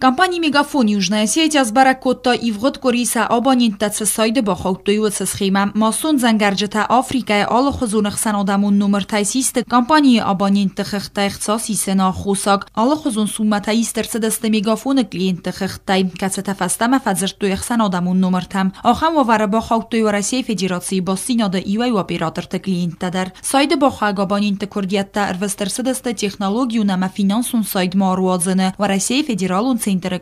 Компания Мегафон Южная сеть аз баракотта ивгод кориса абонентаца сайда ба хауттуюца схема масон зангарджата Африка ала хузунах санадамун номер тайсист компания абонент хихта ихтисаси сена хусак ала хузун сума тайстер садасте Мегафон клиент хихтай кацата фастама фазрту ихсанадамун номер там ахам вара ба хауттую Россия Федерации ба синада ивай операторта клиента дар сайда ба хаг абонент курдиятта арвестер садасте технологию нама финансун сайд маруазене ва Россия Федералун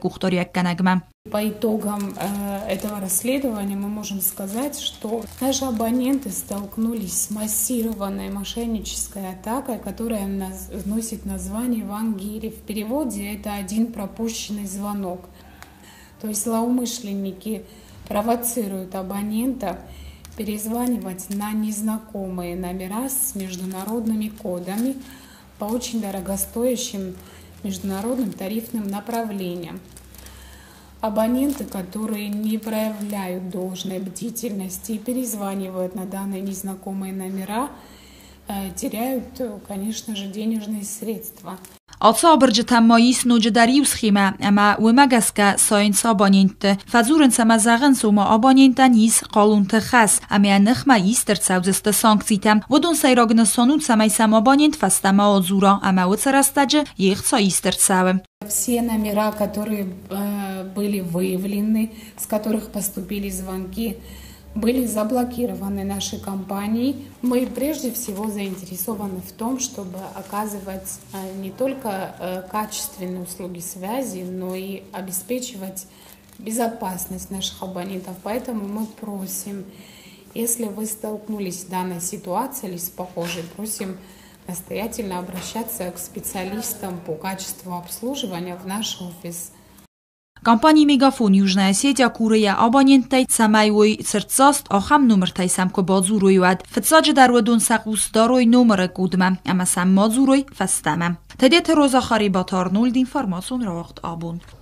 По итогам этого расследования мы можем сказать, что наши абоненты столкнулись с массированной мошеннической атакой, которая носит название «Вангири». В переводе это один пропущенный звонок. То есть злоумышленники провоцируют абонента перезванивать на незнакомые номера с международными кодами по очень дорогостоящим международным тарифным направлениям. Абоненты, которые не проявляют должной бдительности и перезванивают на данные незнакомые номера, теряют, конечно же, денежные средства. Алца обрджата маис нудждариу схема, ама уемагаска сайнс абонент. Фазурен самазаган сума абонента низ қалунта хас, ама нх маис терцаузеста санкцита. Водон сайрагна санут самай сам абонент фастама азура, ама уцарастадже их сайс терцаве. Все номера, которые были выявлены, с которых поступили звонки, были заблокированы нашей компанией. Мы прежде всего заинтересованы в том, чтобы оказывать не только качественные услуги связи, но и обеспечивать безопасность наших абонентов. Поэтому мы просим, если вы столкнулись с данной ситуацией или с похожей, просим настоятельно обращаться к специалистам по качеству обслуживания в наш офис. Компания Мегафон Южная сеть акурая абонентай самайой церцаст ахам номер тайсам ко базуруйуад. Фцаджи дар wadun сакустарой номер кудма, ама сам мазурой фастама. Тедет роза харибат Арнольд информацион равахт абон.